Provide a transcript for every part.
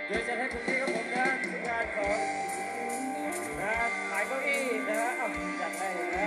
โดยจะให้คุณพี่กับผมนะทีมงานของนะครับขายเก้าอี้นะฮะเอาจัดให้นะ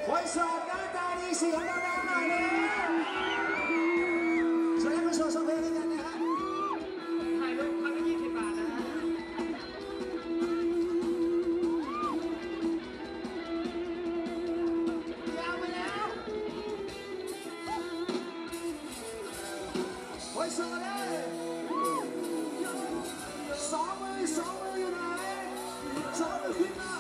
คนโสดหน้าตาดีเสียงดังๆหน่อยนะช่วยให้มาโชว์สองเพลงด้วยกันนะฮะถ่ายรูปครั้งละ20 บาทนะฮะยาวไปแล้วคนโสดเลยสองมืออยู่ไหนสองมือขึ้นมา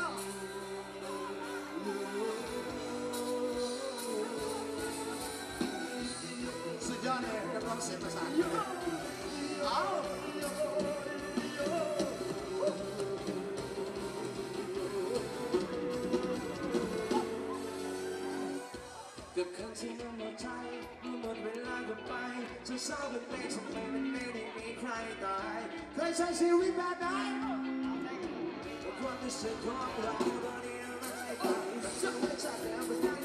สุดยอดเลยนักร้องเสียงประสานเอากับคำที่มันหมดใจมันหมดเวลากันไปจะเศร้าเป็นเมฆทำไมมันไม่ได้มีใครตายเคยใช้ชีวิตแบบไหนกับความรู้สึกของเราตอนนี้มันไม่ต่างจะไม่จากแล้วไม่ได้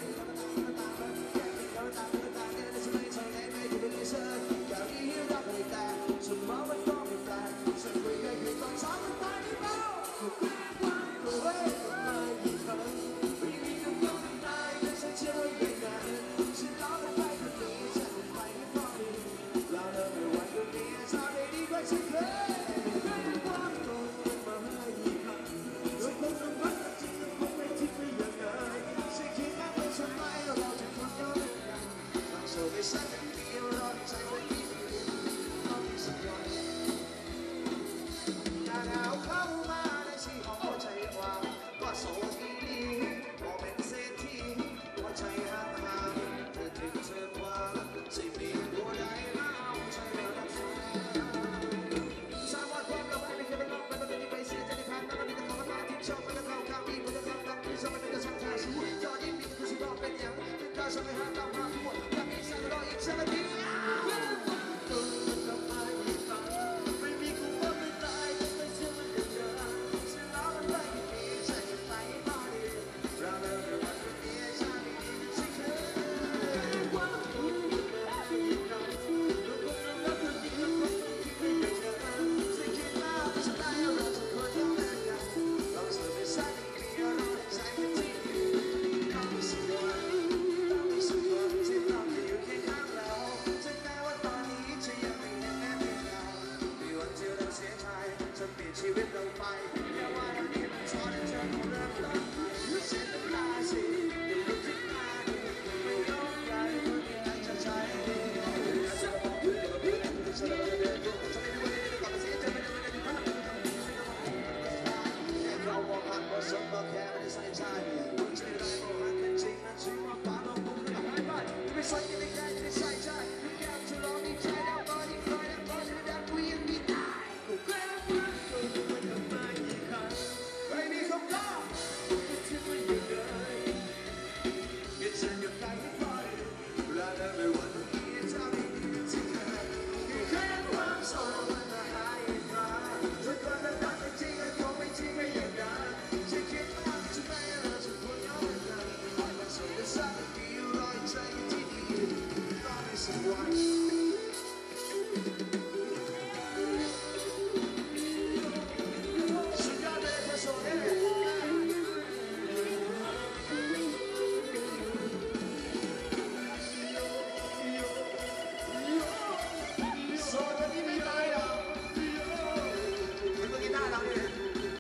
สมองมันต้องไม่แปลกฉันคุยกันอยู่ตอนเช้ามันตายที่เบาถูกแกล้งวันก็เว้ยมาอีกครั้งไม่มีคำตอบตายแต่ฉันเชื่อว่าอย่างนั้นฉันร้องไปคนนี้ฉันไปไม่พอดีเราเลิกไม่ไหวก็มีชอบได้ดีกว่าฉันเคย